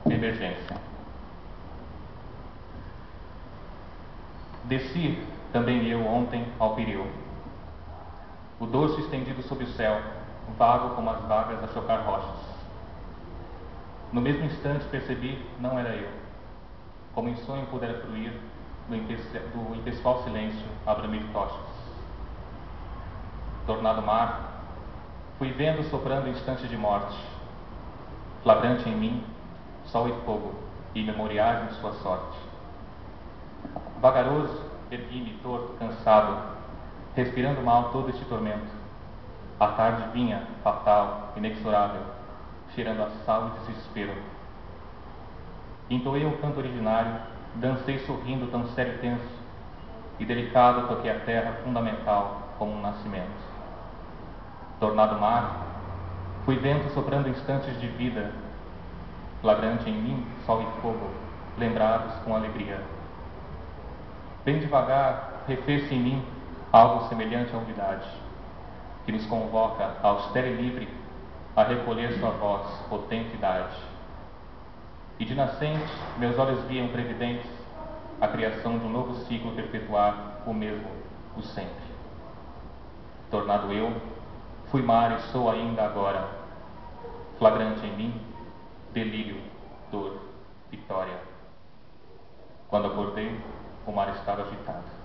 Emergência. Desci também eu ontem ao Pireu, o dorso estendido sob o céu, vago como as vagas a chocar rochas. No mesmo instante percebi, não era eu, como em sonho pudera fruir do impessoal silêncio a bramir tochas. Tornado mar, fui vendo soprando instantes de morte, flagrante em mim, sol e fogo, e memoriais de sua sorte. Vagaroso, ergui-me torto, cansado, respirando mal todo este tormento. A tarde vinha, fatal, inexorável, cheirando a sal e desespero. Entoei um canto originário, dancei sorrindo tão sério e tenso, e delicado toquei a terra fundamental como um nascimento. Tornado mar, fui vento soprando instantes de vida, flagrante em mim, sol e fogo, lembrados com alegria. Bem devagar, refez-se em mim algo semelhante à unidade, que nos convoca, austera e livre, a recolher sua voz, potente idade. E de nascente, meus olhos viam previdentes a criação de um novo ciclo perpetuar o mesmo, o sempre. Tornado eu, fui mar e sou ainda agora, flagrante em mim, delírio, dor, vitória. Quando acordei, o mar estava agitado.